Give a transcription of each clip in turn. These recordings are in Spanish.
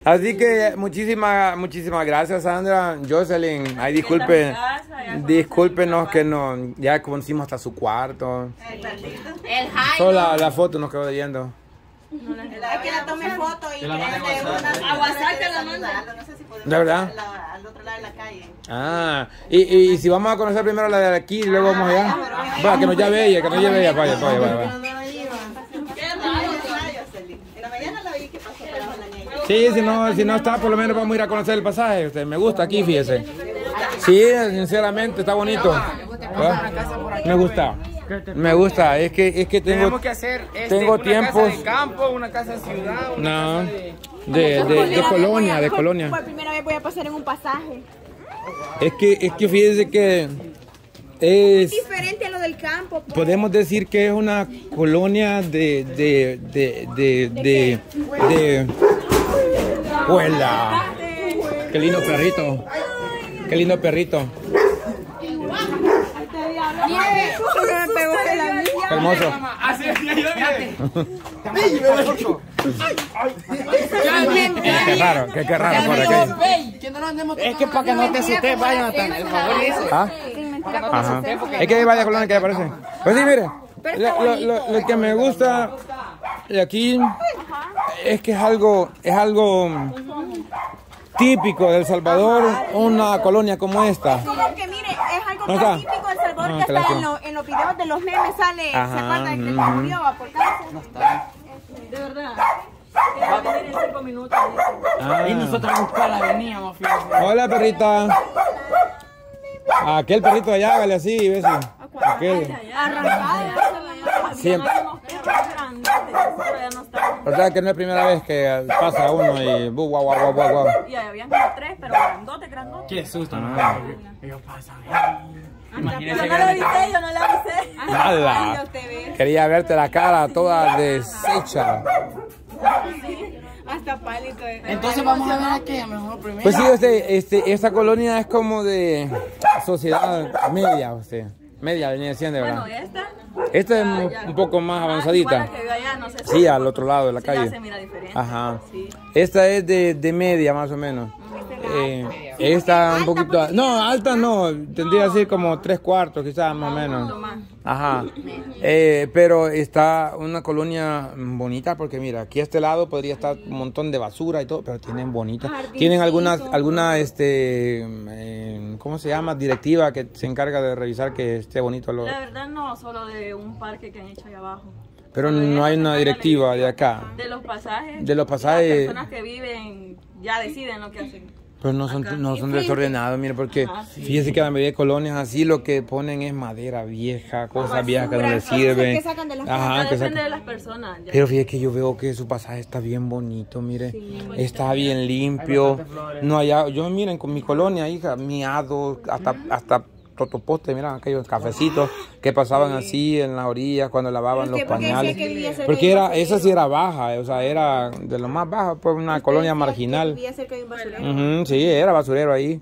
Así que muchísimas gracias, Sandra. Jocelyn, ay, discúlpenos que no, ya conocimos hasta su cuarto. El Jaime. Solo la foto nos quedó leyendo. Es que la tome foto y la mande a WhatsApp te la manda. No sé si podemos ¿De verdad? al otro lado de la calle. Ah, y si vamos a conocer primero la de aquí y luego vamos allá. Va, que nos lleve ella, vaya. En la mañana la vi que pasó por la niña. Sí, si no está, por lo menos vamos a ir a conocer el pasaje. Me gusta aquí, fíjese. Sí, sinceramente, está bonito. Me gusta, es que tenemos que hacer tengo una tiempos casa de campo, una casa de ciudad, una no, casa de colonia. Por primera vez voy a pasar en un pasaje. Es que fíjese que es diferente a lo del campo. Pues. Podemos decir que es una colonia de ¡Huela! ¡Qué lindo perrito! ¡Qué lindo perrito! ¡Qué hermoso! Qué raro por aquí. Es que para que no te asustes, vaya, el favor dice. ¿Ah? Ajá. Es que hay varias colonias que aparecen. Pues sí, mire, lo que me gusta de aquí es que es algo típico de El Salvador, una colonia como esta. Porque mire, es algo tan típico de El Salvador que hasta en los videos de los memes sale, ¿se acuerdan que se murió por cáncer? No está. De verdad. Va a venir en 5 minutos. Y nosotros a buscarla veníamos, fíjate. Hola, perrita. Aquel perrito de allá, vale así, ¿ves? Aquel. Siempre. ¿Verdad que no es la primera vez que pasa uno y guau? Y habían como 3, pero grandote. Qué susto, ¿no? Ellos pasan. Imagínese. Yo no la avisé. Nada. Quería verte la cara toda deshecha. Hasta pálido. Entonces vamos a ver aquella mejor primero. Pues sí, esta colonia es como de sociedad media, media venía siendo, ¿verdad? Bueno, esta es un poco más avanzadita. Sí, al otro lado de la calle. Se mira diferente. Ajá. Esta es de media más o menos. Esta un poquito, no, alta no, tendría que ser como 3/4 quizás más o menos. Ajá. Pero está una colonia bonita porque mira, aquí a este lado podría estar un montón de basura y todo, pero tienen bonitas. Tienen alguna ¿cómo se llama? Directiva que se encarga de revisar que esté bonito. La verdad no, solo de un parque que han hecho ahí abajo. Pero no hay una directiva de acá. De los pasajes. De los pasajes. Las personas que viven ya deciden lo que hacen. Pero no son desordenados, mire, porque fíjese que la mayoría de colonias así lo que ponen es madera vieja, cosas viejas que no les sirven. Ajá, depende de las personas. Pero fíjese que yo veo que su pasaje está bien bonito, mire, está bien limpio. No hay, yo miren con mi colonia, hija, miado, hasta totoposte, mira aquellos cafecitos que pasaban así en las orillas cuando lavaban los pañales. Porque esa sí era baja, o sea, era de lo más bajo, pues una colonia marginal. Sí, era basurero ahí.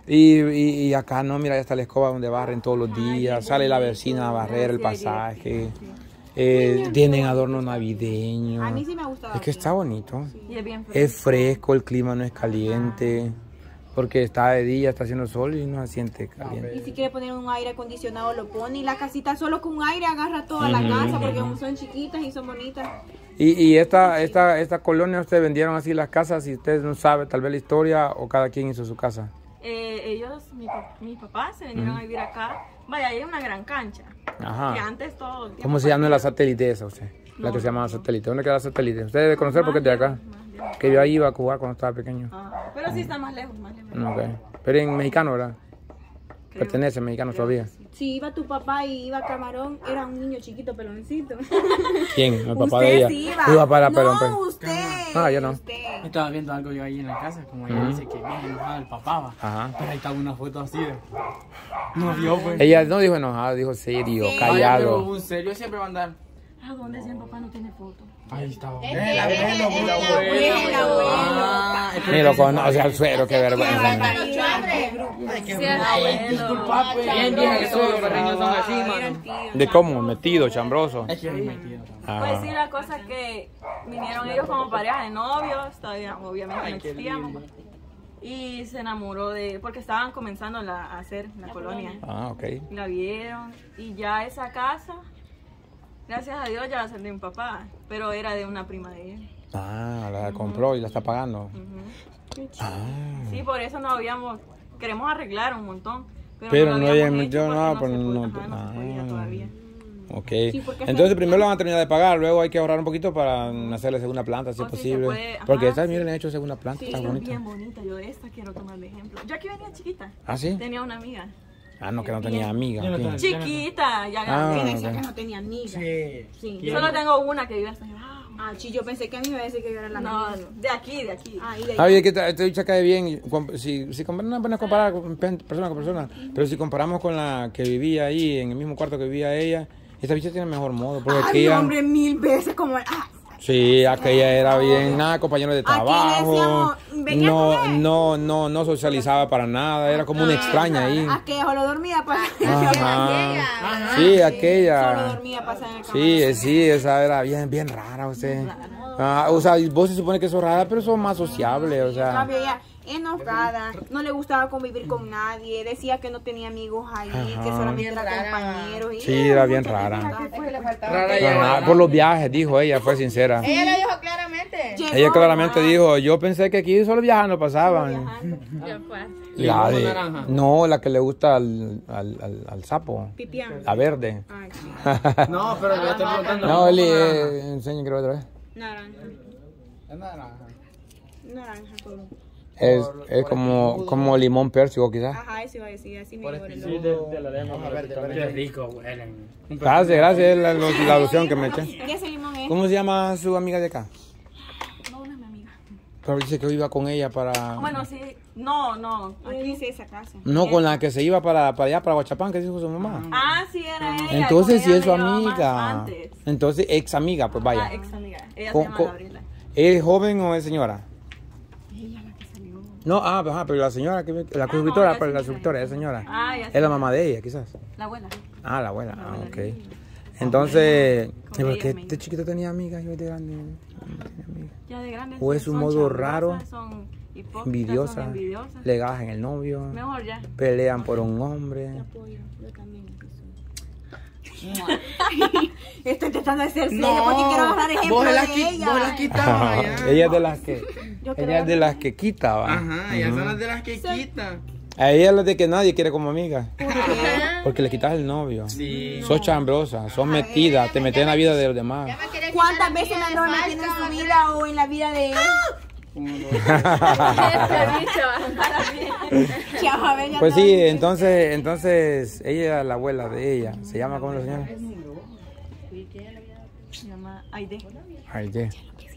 Y acá no, mira, ya está la escoba donde barren todos los días, sale la vecina a barrer el pasaje. Tienen adorno navideño. A mí sí me ha gustado. Es que está bonito. Y es bien es fresco, el clima no es caliente. Porque está de día, está haciendo sol y no se siente caliente. Y si quiere poner un aire acondicionado lo pone. Y la casita solo con aire agarra toda la casa porque son chiquitas y son bonitas. Y esta colonia, ¿ustedes vendieron así las casas? Y ustedes no saben tal vez la historia o cada quien hizo su casa. Ellos, mis papás se vinieron a vivir acá. Vaya, hay una gran cancha. Ajá. Que antes todo. ¿Cómo se llama la satélite esa usted? La que se llama satélite. ¿Dónde queda la satélite? Usted debe conocer porque es de acá. Que yo ahí iba a jugar cuando estaba pequeño. Pero sí está más lejos. Okay. Pero en mexicano, ¿verdad? Pertenece a mexicanos todavía. Si iba tu papá y iba Camarón, era un niño chiquito, peloncito. ¿Quién? El papá de ella. Sí iba para pelón. No, usted. Yo no. Estaba viendo algo yo ahí en la casa, como ella dice que bien enojada el papá va. Ajá. Pero ahí estaba una foto así de... No vio, pues. Ella no dijo enojada, dijo serio, callado. Pero un serio siempre va a andar. ¿A dónde si el papá no tiene foto? Ahí estaba. El abuelo. Ni lo conoce al suero, qué vergüenza. Bien vieja que todos los barreños son así, mano. ¿De cómo? Metido, chambroso. Es que es metido. Pues sí, la cosa es que vinieron ellos como pareja de novios, todavía obviamente no existíamos. Y se enamoró porque estaban comenzando a hacer la colonia. Ah, ok. La vieron y ya esa casa, gracias a Dios ya la salió mi papá, pero era de una prima de él. Ah, la compró y la está pagando. Sí, por eso no queremos arreglar un montón. Pero no había habíamos metido hecho nada porque por no se podía todavía. Ok. Entonces primero lo van a terminar de pagar, luego hay que ahorrar un poquito para hacerle segunda planta, si es posible. puede, Porque ajá, esta, miren, he hecho segunda planta, Sí, está es bonita. bien bonita. Yo de esta quiero tomar de ejemplo. Yo aquí venía chiquita. ¿Ah, sí? Tenía una amiga. Ah, no, que no tenía amiga. Yo no ok. tengo. Chiquita, ya Ah, grande. Decía ok. que no tenía amigas. Sí. Sí. Solo tengo una que vive hasta allá. Ah, sí, yo pensé que a mí me iba a decir que yo era la No, amiga. de aquí. Ah, y de ahí. Ah, oye, que esta dicha cae bien. Si no puedes comparar con persona con persona, pero si comparamos con la que vivía ahí, en el mismo cuarto que vivía ella, esta bicha tiene mejor modo. Porque Ay, aquella, hombre, 1000 veces como... sí, aquella era bien, nada, compañero de Aquí le trabajo. decíamos, venía a comer. No socializaba para nada, era como una extraña ahí. Aquella solo dormía para... Ajá. Sí, aquella. Solo dormía para en el Sí, esa era bien rara, usted. Ah, o sea, vos se supone que sos rara, pero sos más sociable, o sea. Cambio, ella enojada, no le gustaba convivir con nadie, decía que no tenía amigos ahí, que solamente era compañeros. Y Sí, era bien rara. Rara ya. Ajá, por los viajes, dijo ella, fue sincera. Ella lo dijo claramente. Ella claramente dijo, yo pensé que aquí solo viajando pasaban. La de, naranja. no, la que le gusta al sapo, Pipián. la verde. Ay, sí. No, pero yo estoy preguntando. No, Eli, enseña creo otra vez. Naranja. Es naranja. Naranja todo. Es como limón pérsico quizás. Ajá, eso iba a decir, así me digo. Sí, de la lema. Qué rico huelen. Gracias, es la alusión que me eché. ¿Y ese limón es? ¿Cómo se llama su amiga de acá? No, una es mi amiga. Pero dice que iba con ella para... Bueno, sí. No. Aquí dice esa casa. No, con la que se iba para allá, para Huachapán, que dijo su mamá. Ah, sí, era ella. Entonces con sí ella es su me llevaba más amiga. antes. Entonces ex amiga, pues vaya. Ah, ex amiga. Ella se Con- llama con- Gabriela. ¿Es joven o es señora? Ella la que salió. No, ajá, pero la señora, la no, suscriptora, ya pero la sí, suscriptora es señora. Ah, ya Es la sí. mamá de ella, quizás. La abuela. Ah, la abuela, La abuela ok. de ella. Entonces, Con ¿por ella qué me este chiquito tenía amigas y hoy de grande no tenía amigas? Ya de grandes. ¿O es un son modo chambrosas, raro, son hipócritas, envidiosa, son envidiosas. le gajan el novio, Mejor ya. pelean por un hombre? Yo también. Estoy tratando de ser seria porque quiero agarrar ejemplo Vos de la ella. quitabas ya. Ella es de las que, Yo ella es de las que quita, va. Ajá, ellas son las de las que quitan. A ella es la de que nadie quiere como amiga. ¿Por qué? Porque le quitas el novio. Sí. Sos chambrosa, sos metida, te metes en la vida de los demás. ¿Cuántas veces me andó metiendo en su vida o en la vida de él? Chao, a ver, ya Pues todo. sí, entonces ella es la abuela de ella. ¿Se llama cómo la señora? Se llama Aide. Ay, ¿qué?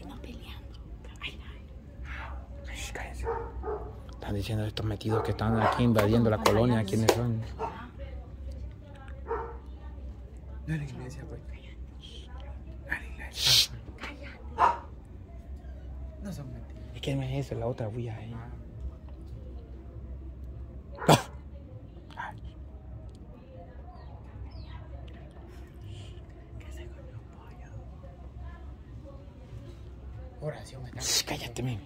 Shh, cállense. Están diciendo estos metidos que están aquí invadiendo la colonia. ¿Quiénes son? No es la iglesia, pues. No son mentiras. Es que no es eso, es la otra bulla ahí. Oración. Shh, cállate, men.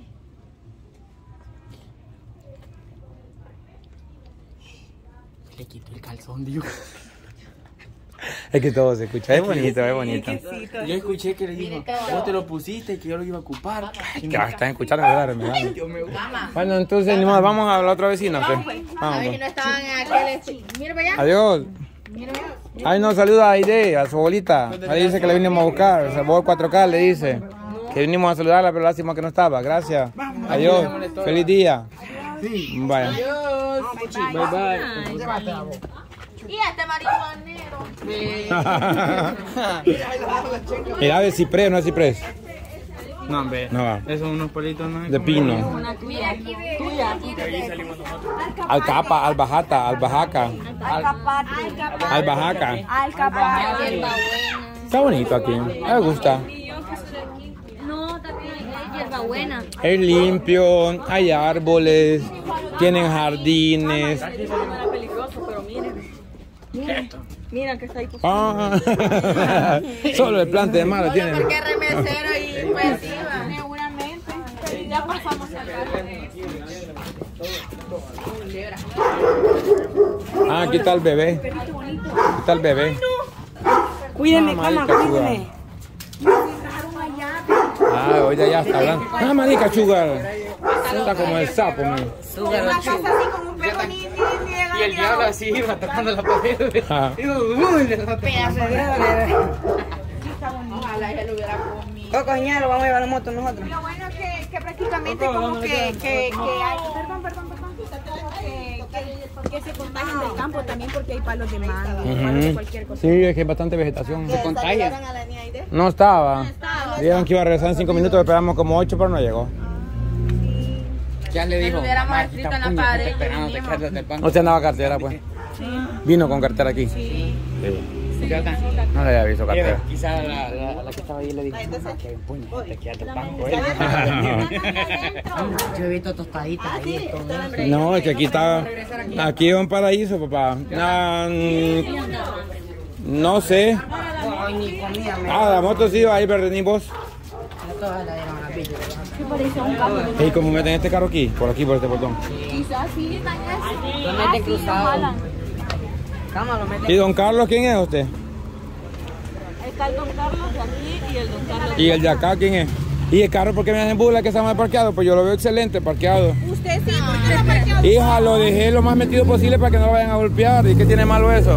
Le quito el calzón, digo. Es que todo se escucha. Es bonito, es bonito. Yo escuché que le dijo, vos te lo pusiste y que yo lo iba a ocupar. Que están escuchando, ¿verdad? Bueno, entonces, ni modo, vamos a la otra vecina. ¿ok? A Vamos, ver si pues. no estaban en aquel... Mira para allá. Adiós. Ay, no, saluda a Aide, a su abuelita. Ahí dice que le vinimos a buscar. El sabor 4K le dice. Que vinimos a saludarla, pero lástima que no estaba. Gracias. Adiós. Feliz día. Vaya. Adiós. Bye bye. Y este marihuanero. Mira, de ciprés, no es ciprés. No, hombre. No va. Esos son unos politos, ¿no? De pino. Una tuya. Tuya. Alcapa, albajata, albahaca. Albahaca. Está bonito aquí. Me gusta. No, también hay hierba buena. Es limpio, hay árboles, tienen jardines. Aquí no era peligroso, pero miren. Miren que está ahí. Ah, solo el plante de mar tiene. Porque remesero y pues iba. Seguramente. Ya pasamos acá. Ah, aquí está el bebé. Aquí está el bebé. Cuídeme, cama, cuídeme. Ah, hoy ya está hablando. Ah, marica, sugar. Está como el sapo, mi. Sugar así como un perro ni Y el diablo así iba tocando la pared. Ajá. pedazo de bebé. Ojalá ella lo hubiera comido. Coco, lo vamos a llevar la moto nosotros. Lo bueno es que prácticamente como que hay... Perdón. Que se contagian del campo también porque hay palos de mango, palos de cualquier cosa. Sí, es que hay bastante vegetación. Se contagia. No estaba. Dijeron que iba a regresar en 5 minutos, esperamos como 8, pero no llegó. Ya le dijo. hubiéramos escrito en la pared, Esperando y te venimos. quedas del banco. No se andaba cartera, pues. Vino con cartera aquí. Sí. No le había visto cartera. Quizá la que estaba ahí le dijo, que puño, te quedas del banco. Yo he visto tostaditas ahí. No, es que aquí está. Aquí es un paraíso, papá. No sé. Ah, la moto sí va ahí, pero ni vos. ¿Y cómo meten este carro aquí? Por aquí, por este botón. Quizás sí, Lo meten cruzado. ¿Y don Carlos quién es usted? está el don Carlos de aquí y el don Carlos ¿Y el de acá quién es? ¿Y el carro por qué me hacen burla que está mal parqueado? Pues yo lo veo excelente parqueado. Usted sí, porque lo parqueó. Hija, lo dejé lo más metido posible para que no lo vayan a golpear. ¿Y qué tiene malo eso?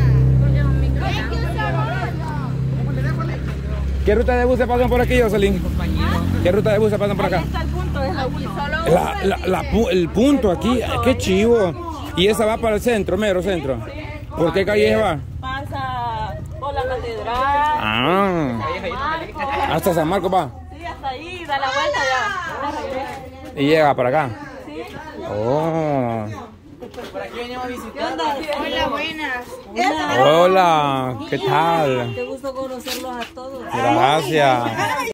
¿Qué ruta de bus se pasan por aquí, Jocelyn? ¿Qué ruta de bus se pasan por acá? Ahí está el punto, es la 1. El punto aquí, qué chivo. Y esa va para el centro, mero centro. ¿Por qué calle va? Pasa por la catedral. Ah, hasta San Marcos va. Sí, hasta ahí, da la vuelta ya. Y llega para acá. Sí. Oh. Por aquí venimos a visitar. Hola, buenas. Hola, ¿qué tal? Qué gusto conocerlos a todos. Gracias.